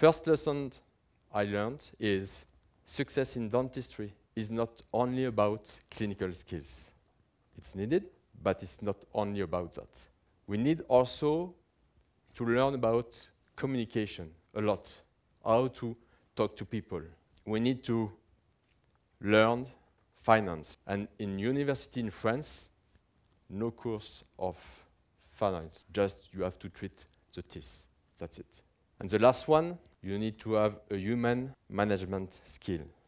First lesson I learned is success in dentistry is not only about clinical skills. It's needed, but it's not only about that. We need also to learn about communication a lot, how to talk to people. We need to learn finance. And in university in France, no course of finance, just you have to treat the teeth. That's it. And the last one, you need to have a human management skill.